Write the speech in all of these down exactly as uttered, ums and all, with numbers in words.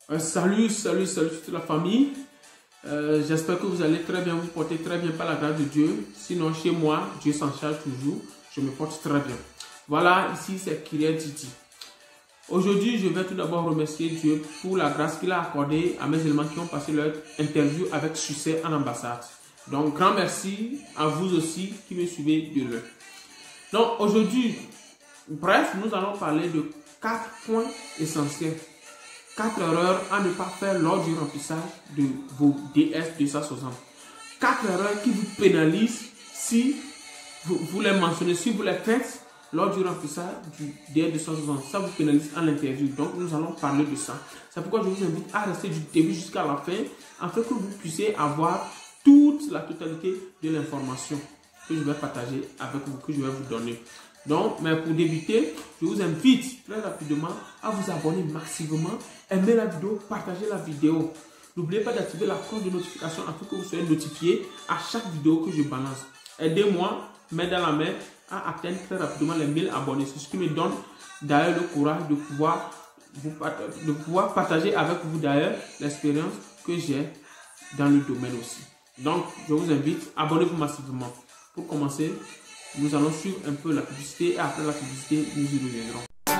Euh, salut, salut, salut toute la famille. Euh, J'espère que vous allez très bien, vous portez très bien par la grâce de Dieu. Sinon, chez moi, Dieu s'en charge toujours. Je me porte très bien. Voilà, ici c'est Kyriel Titi. Aujourd'hui, je vais tout d'abord remercier Dieu pour la grâce qu'il a accordée à mes éléments qui ont passé leur interview avec succès en ambassade. Donc, grand merci à vous aussi qui me suivez de l'heure. Donc, aujourd'hui, bref, nous allons parler de quatre points essentiels. quatre erreurs à ne pas faire lors du remplissage de vos D S deux cent soixante. quatre erreurs qui vous pénalisent si vous, vous les mentionnez, si vous les faites lors du remplissage du D S deux cent soixante. Ça vous pénalise en interview. Donc, nous allons parler de ça. C'est pourquoi je vous invite à rester du début jusqu'à la fin afin que vous puissiez avoir toute la totalité de l'information que je vais partager avec vous, que je vais vous donner. Donc, mais pour débuter, je vous invite très rapidement à vous abonner massivement, aimer la vidéo, partager la vidéo. N'oubliez pas d'activer la cloche de notification afin que vous soyez notifié à chaque vidéo que je balance. Aidez-moi, main dans la main, à atteindre très rapidement les mille abonnés. C'est ce qui me donne d'ailleurs le courage de pouvoir, vous, de pouvoir partager avec vous d'ailleurs l'expérience que j'ai dans le domaine aussi. Donc, je vous invite, abonnez-vous massivement. Pour commencer, nous allons suivre un peu la publicité et après la publicité, nous y reviendrons.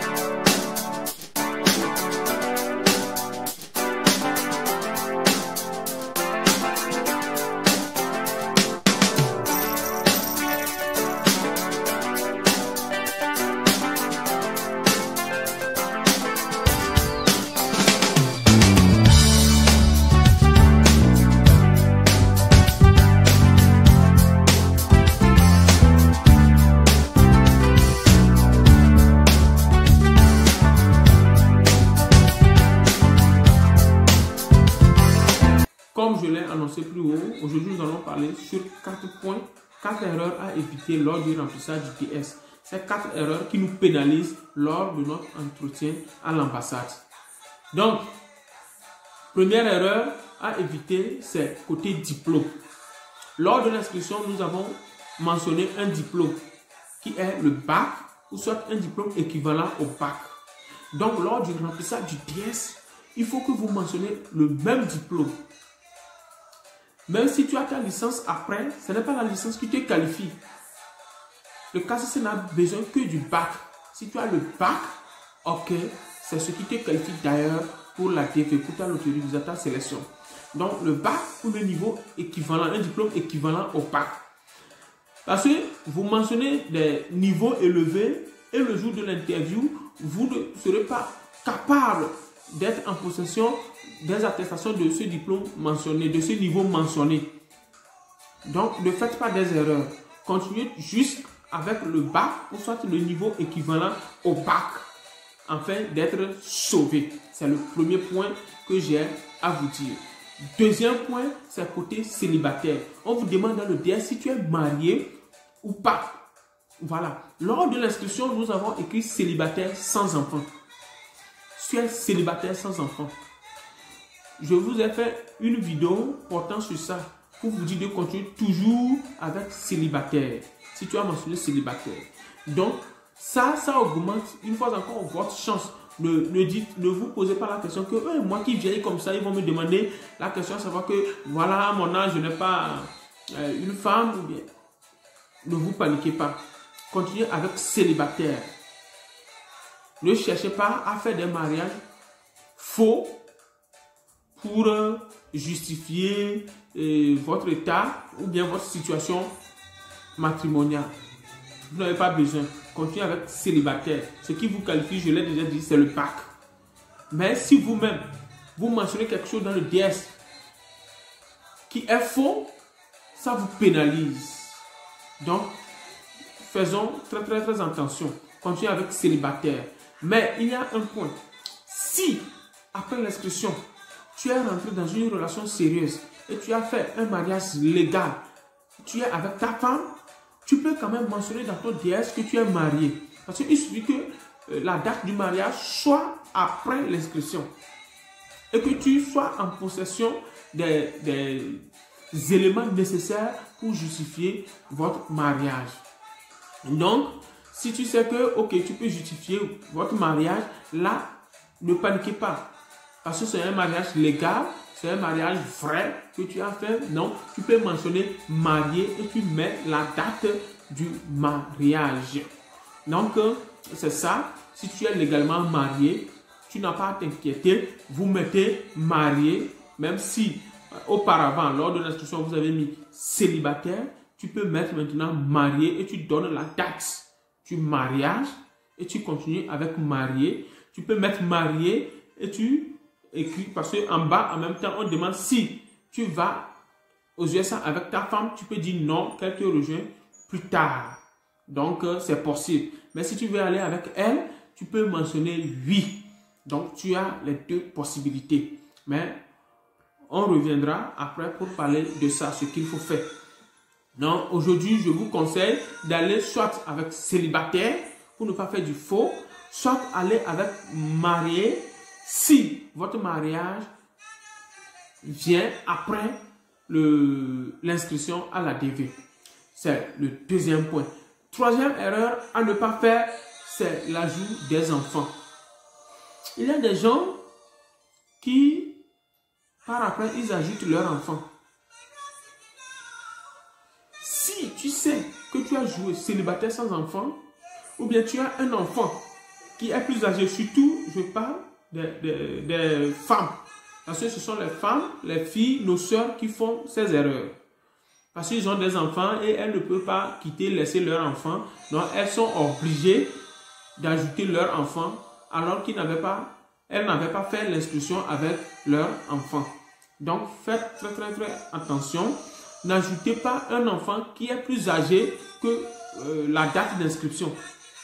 Comme je l'ai annoncé plus haut, aujourd'hui nous allons parler sur quatre points, quatre erreurs à éviter lors du remplissage du D S. Ces quatre erreurs qui nous pénalisent lors de notre entretien à l'ambassade. Donc, première erreur à éviter, c'est côté diplôme. Lors de l'inscription, nous avons mentionné un diplôme qui est le bac ou soit un diplôme équivalent au bac. Donc, lors du remplissage du D S, il faut que vous mentionnez le même diplôme. Même si tu as ta licence après, ce n'est pas la licence qui te qualifie. Le K C C n'a besoin que du bac. Si tu as le bac, ok, c'est ce qui te qualifie d'ailleurs pour la D F, pour ta loterie de ta sélection. Donc le bac pour le niveau équivalent, un diplôme équivalent au bac. Parce que vous mentionnez des niveaux élevés et le jour de l'interview, vous ne serez pas capable d'être en possession des attestations de ce diplôme mentionné, de ce niveau mentionné. Donc, ne faites pas des erreurs. Continuez juste avec le bac ou soit le niveau équivalent au bac afin d'être sauvé. C'est le premier point que j'ai à vous dire. Deuxième point, c'est côté célibataire. On vous demande dans le D S si tu es marié ou pas. Voilà. Lors de l'inscription, nous avons écrit célibataire sans enfant. Tu es célibataire sans enfant. Je vous ai fait une vidéo portant sur ça pour vous dire de continuer toujours avec célibataire. Si tu as mentionné célibataire. Donc, ça, ça augmente une fois encore votre chance. Ne, ne, dites, ne vous posez pas la question que hey, moi qui vieillis comme ça, ils vont me demander la question à savoir que voilà, à mon âge, je n'ai pas euh, une femme. Ou bien. Ne vous paniquez pas. Continuez avec célibataire. Ne cherchez pas à faire des mariages faux pour justifier euh, votre état ou bien votre situation matrimoniale. Vous n'avez pas besoin. Continuez avec célibataire. Ce qui vous qualifie, je l'ai déjà dit, c'est le bac. Mais si vous-même, vous mentionnez quelque chose dans le D S qui est faux, ça vous pénalise. Donc, faisons très très très attention. Continuez avec célibataire. Mais il y a un point. Si, après l'inscription, tu es rentré dans une relation sérieuse et tu as fait un mariage légal, tu es avec ta femme, tu peux quand même mentionner dans ton D S que tu es marié. Parce qu'il suffit que euh, la date du mariage soit après l'inscription et que tu sois en possession des, des éléments nécessaires pour justifier votre mariage. Donc, si tu sais que, ok, tu peux justifier votre mariage, là, ne paniquez pas. parce que c'est un mariage légal, c'est un mariage vrai que tu as fait. Non, tu peux mentionner marié et tu mets la date du mariage. Donc, c'est ça. Si tu es légalement marié, tu n'as pas à t'inquiéter. Vous mettez marié, même si euh, auparavant, lors de l'instruction, vous avez mis célibataire, tu peux mettre maintenant marié et tu donnes la date du mariage et tu continues avec marié. Tu peux mettre marié et tu écris, parce qu'en bas, en même temps, on demande si tu vas aux U S A avec ta femme, tu peux dire non, qu'elle te rejoint plus tard. Donc, euh, c'est possible. Mais si tu veux aller avec elle, tu peux mentionner oui. Donc, tu as les deux possibilités. Mais on reviendra après pour parler de ça, ce qu'il faut faire. Donc, aujourd'hui, je vous conseille d'aller soit avec célibataire pour ne pas faire du faux, soit aller avec marié si votre mariage vient après l'inscription à la D V. C'est le deuxième point. Troisième erreur à ne pas faire, c'est l'ajout des enfants. Il y a des gens qui, par après, ils ajoutent leurs enfants. Si tu sais que tu as joué célibataire sans enfant, ou bien tu as un enfant qui est plus âgé, surtout, je parle des, des, des femmes. Parce que ce sont les femmes, les filles, nos sœurs qui font ces erreurs. Parce qu'ils ont des enfants et elles ne peuvent pas quitter, laisser leurs enfants. Donc, elles sont obligées d'ajouter leurs enfants alors qu'ils n'avaient pas, elles n'avaient pas fait l'inscription avec leurs enfants. Donc, faites très très très attention. N'ajoutez pas un enfant qui est plus âgé que euh, la date d'inscription.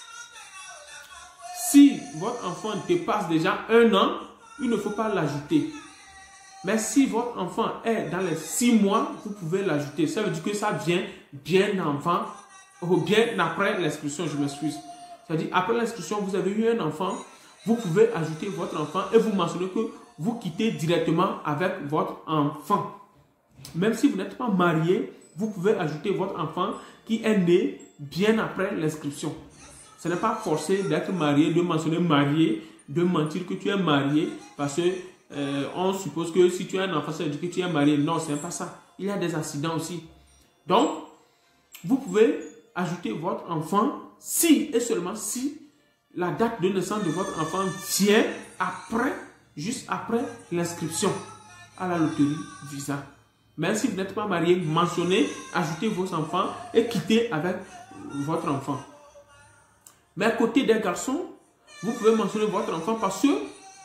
Si votre enfant dépasse déjà un an, il ne faut pas l'ajouter. Mais si votre enfant est dans les six mois, vous pouvez l'ajouter. Ça veut dire que ça vient bien avant ou bien après l'inscription, je m'excuse. C'est-à-dire, après l'inscription, vous avez eu un enfant, vous pouvez ajouter votre enfant et vous mentionnez que vous quittez directement avec votre enfant. Même si vous n'êtes pas marié, vous pouvez ajouter votre enfant qui est né bien après l'inscription. Ce n'est pas forcé d'être marié, de mentionner marié, de mentir que tu es marié, parce que euh, on suppose que si tu as un enfant, ça veut dire que tu es marié. Non, ce n'est pas ça. Il y a des accidents aussi. Donc, vous pouvez ajouter votre enfant si et seulement si la date de naissance de votre enfant vient après, juste après l'inscription à la loterie Visa. Mais si vous n'êtes pas marié, mentionnez, ajoutez vos enfants et quittez avec votre enfant. Mais à côté des garçons, vous pouvez mentionner votre enfant parce que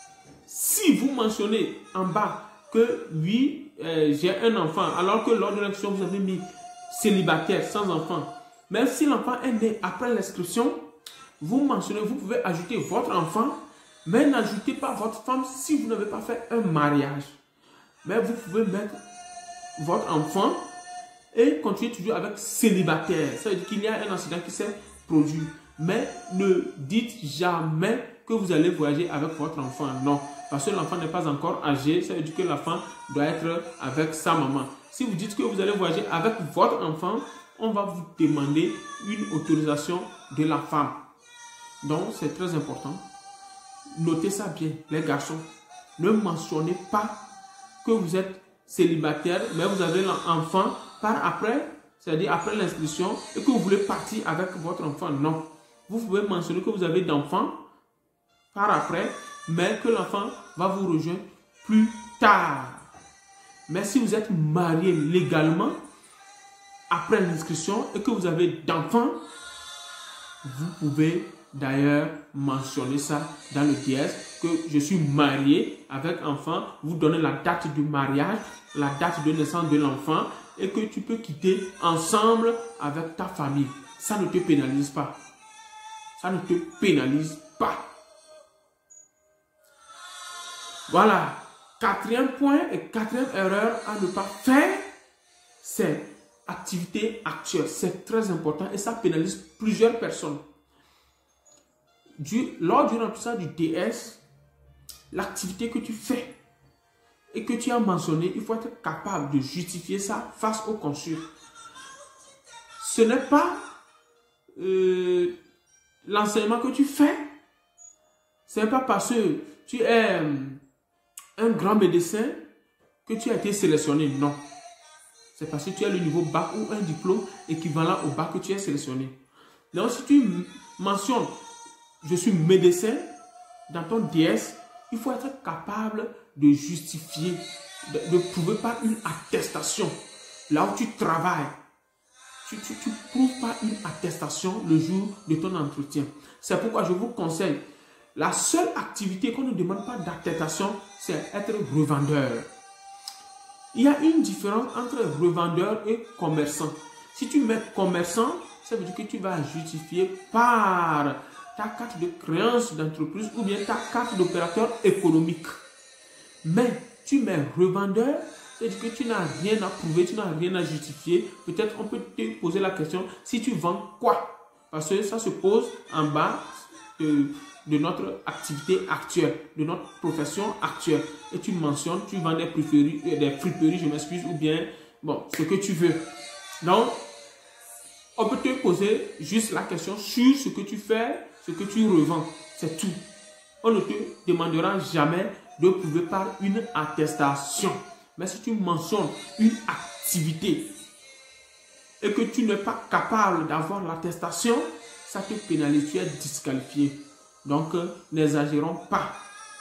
si vous mentionnez en bas que oui, euh, j'ai un enfant, alors que lors de l'inscription, vous avez mis célibataire, sans enfant. Même si l'enfant est né après l'inscription, vous mentionnez, vous pouvez ajouter votre enfant, mais n'ajoutez pas votre femme si vous n'avez pas fait un mariage. Mais vous pouvez mettre votre enfant et continuer toujours avec célibataire. Ça veut dire qu'il y a un accident qui s'est produit. Mais ne dites jamais que vous allez voyager avec votre enfant. Non, parce que l'enfant n'est pas encore âgé. Ça veut dire que l'enfant doit être avec sa maman. Si vous dites que vous allez voyager avec votre enfant, on va vous demander une autorisation de la femme. Donc, c'est très important. Notez ça bien, les garçons. Ne mentionnez pas que vous êtes célibataire, mais vous avez l'enfant par après, c'est-à-dire après l'inscription, et que vous voulez partir avec votre enfant. Non. Vous pouvez mentionner que vous avez d'enfants par après, mais que l'enfant va vous rejoindre plus tard. Mais si vous êtes marié légalement, après l'inscription, et que vous avez d'enfants, vous pouvez d'ailleurs mentionner ça dans le D S, que je suis marié avec enfant, vous donnez la date du mariage, la date de naissance de l'enfant, et que tu peux quitter ensemble avec ta famille. Ça ne te pénalise pas. Ça ne te pénalise pas. Voilà. Quatrième point et quatrième erreur à ne pas faire, c'est activité actuelle. C'est très important et ça pénalise plusieurs personnes. Du, lors du remplissage du D S, l'activité que tu fais et que tu as mentionné, il faut être capable de justifier ça face au consul. Ce n'est pas euh, l'enseignement que tu fais, ce n'est pas parce que tu es un grand médecin que tu as été sélectionné. Non. C'est parce que tu as le niveau bac ou un diplôme équivalent au bac que tu es sélectionné. Donc, si tu mentionnes « je suis médecin » dans ton D S, il faut être capable de justifier, de, de prouver par une attestation. Là où tu travailles, tu ne prouves pas une attestation le jour de ton entretien. C'est pourquoi je vous conseille, la seule activité qu'on ne demande pas d'attestation, c'est être revendeur. Il y a une différence entre revendeur et commerçant. Si tu mets commerçant, ça veut dire que tu vas justifier par ta carte de créance d'entreprise ou bien ta carte d'opérateur économique. Mais tu mets revendeur, c'est-à-dire que tu n'as rien à prouver, tu n'as rien à justifier. Peut-être on peut te poser la question, si tu vends quoi? Parce que ça se pose en bas de, de notre activité actuelle, de notre profession actuelle. Et tu mentionnes, tu vends des friperies, des friperies, je m'excuse, ou bien, bon, ce que tu veux. Donc, on peut te poser juste la question sur ce que tu fais, ce que tu revends. C'est tout. On ne te demandera jamais de prouver par une attestation. Mais si tu mentionnes une activité et que tu n'es pas capable d'avoir l'attestation, ça te pénalise, tu es disqualifié. Donc, n'exagérons pas.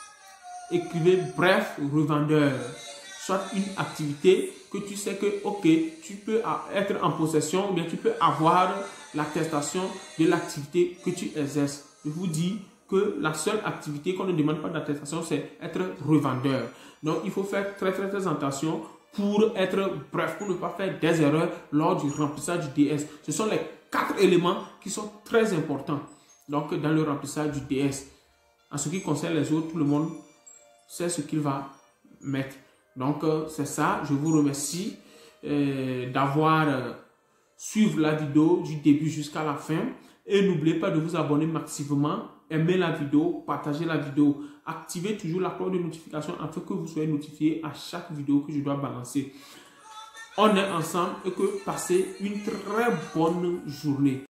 Écrivez bref, revendeur. Soit une activité que tu sais que, ok, tu peux être en possession ou bien tu peux avoir l'attestation de l'activité que tu exerces. Je vous dis que la seule activité qu'on ne demande pas d'attestation, c'est être revendeur. Donc, il faut faire très, très, très attention pour être bref, pour ne pas faire des erreurs lors du remplissage du D S. Ce sont les quatre éléments qui sont très importants donc, dans le remplissage du D S. En ce qui concerne les autres, tout le monde sait ce qu'il va mettre. Donc, euh, c'est ça. Je vous remercie euh, d'avoir euh, suivi la vidéo du début jusqu'à la fin. Et n'oubliez pas de vous abonner massivement, aimer la vidéo, partager la vidéo. Activez toujours la cloche de notification afin que vous soyez notifié à chaque vidéo que je dois balancer. On est ensemble et que passez une très bonne journée.